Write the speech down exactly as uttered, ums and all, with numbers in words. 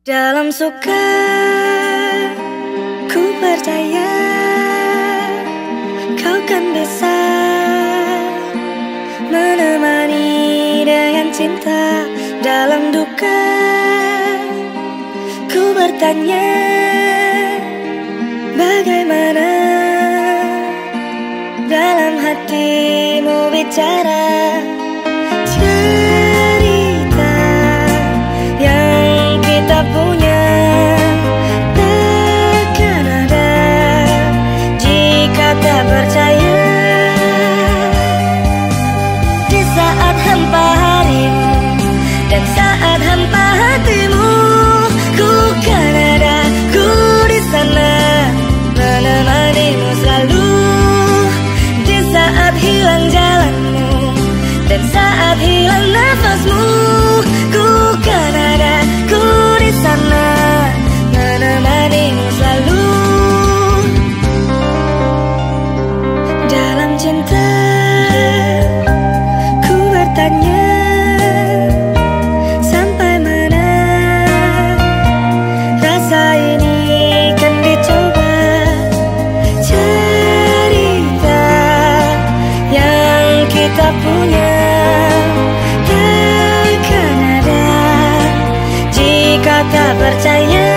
Dalam suka ku percaya kau kan bisa menemani dengan cinta. Dalam duka ku bertanya bagaimana dalam hatimu bicara. Cerita yang kita punya takkan ada jika tak percaya. Di saat hampa harimu dan saat hampa hatimu, ku kan ada, ku di sana menemanimu selalu. Di saat hilang jalanmu dan saat hilang nafasmu, ku kan ada, ku di sana menemanimu selalu. Dalam cinta ku bertanya sampai mana rasa ini kan dicoba. Cerita yang kita punya takkan ada jika tak percaya.